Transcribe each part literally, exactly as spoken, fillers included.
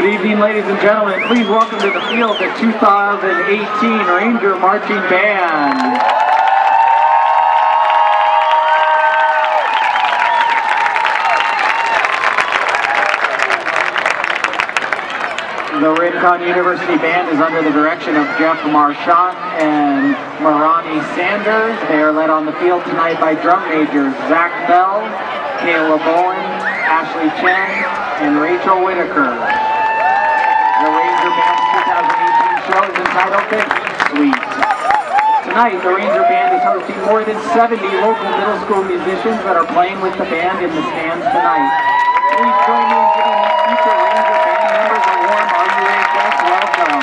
Good evening, ladies and gentlemen. Please welcome to the field the two thousand eighteen Ranger Marching Band. The Rincon University Band is under the direction of Jeff Marchant and Marani Sanders. They are led on the field tonight by drum majors Zach Bell, Kayla Bowen, Ashley Chen, and Rachel Whitaker. The Ranger Band's two thousand eighteen show is entitled The Suite. Tonight, the Ranger Band is hosting more than seventy local middle school musicians that are playing with the band in the stands tonight. Please join me in giving these future Ranger Band members a warm R U A Fest welcome.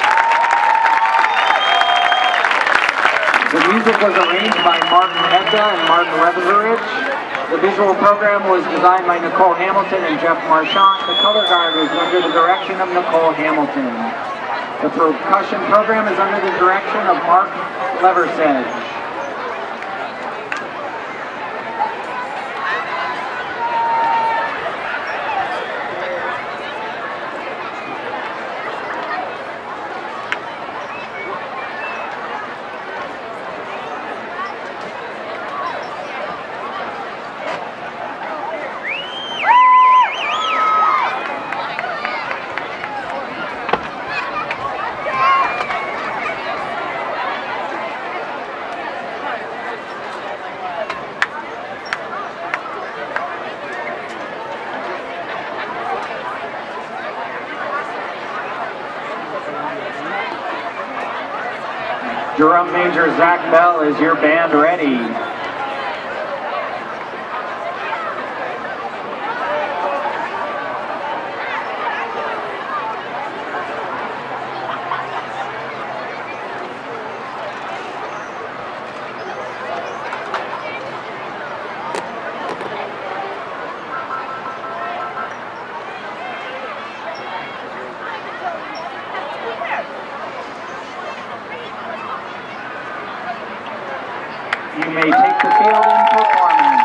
The music was arranged by Martin Edda and Martin Reveserich. The visual program was designed by Nicole Hamilton and Jeff Marchant. The color guard is under the direction of Nicole Hamilton. The percussion program is under the direction of Mark Leversedge. Drum major Zach Bell, is your band ready? You may take the field in performance.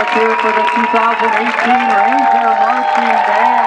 Let's hear it for the two thousand eighteen Ranger Marching Band.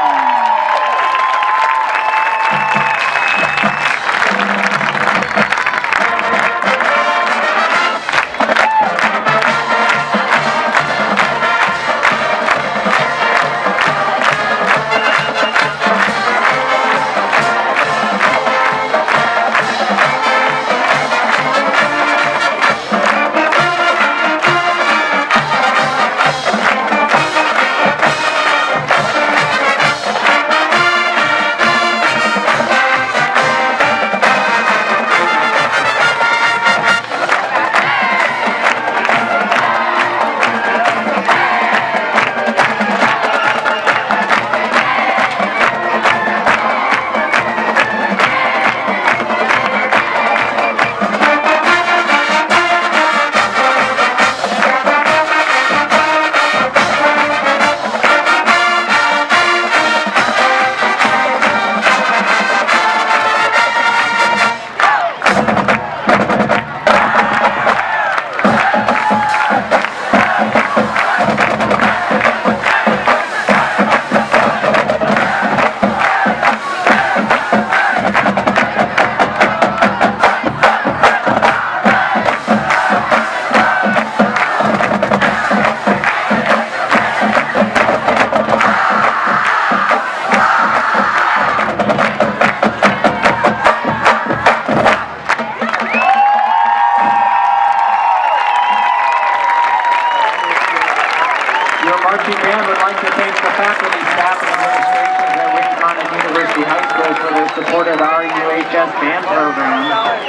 Marching Band would like to thank the faculty, staff, and administrations at Rincon and University High School for their support of the R U H S Band program.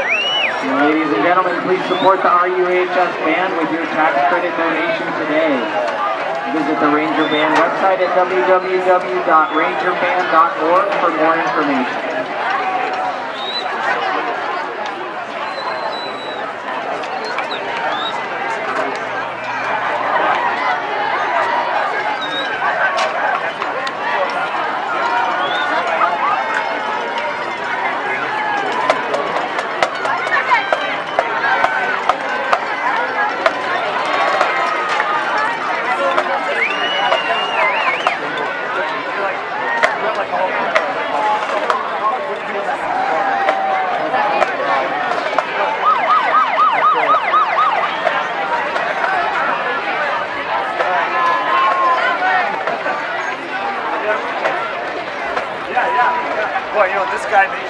And ladies and gentlemen, please support the R U H S Band with your tax credit donation today. Visit the Ranger Band website at w w w dot ranger band dot org for more information. Boy, you know, this guy